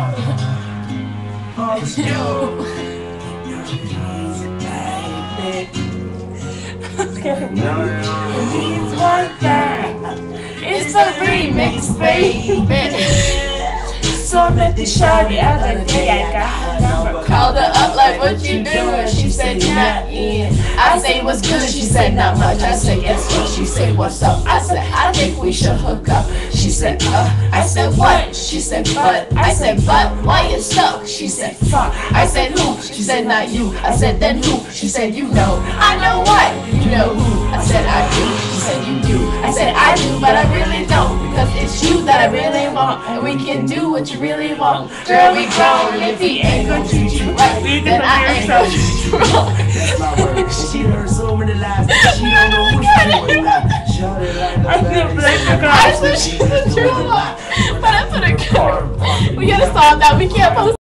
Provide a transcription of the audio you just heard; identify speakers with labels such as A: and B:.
A: It's a remix, baby. So I met the shawty other day, I got her number. Called her up like, what you doing? She said, not in. I say, what's good? She said, not much. I said, guess what? She said, what's up? I said, I think we should hook up. She said, I said, what? She said, but. I said, but, why you stuck? She said, fuck. I said, who? She said, not you. I said, then who? She said, you know. I know what? You know who? I said, I do. She said, you do. I said, I do, but I really don't. Because it's you that I really want. And we can do what you really want. Girl, we grown. If he ain't gonna treat you right, then I ain't gonna treat you wrong.
B: That's my word. She heard so many lies that she don't know which one to lie.
A: I swear she's the true one. But I put a we gotta solve that. We can't post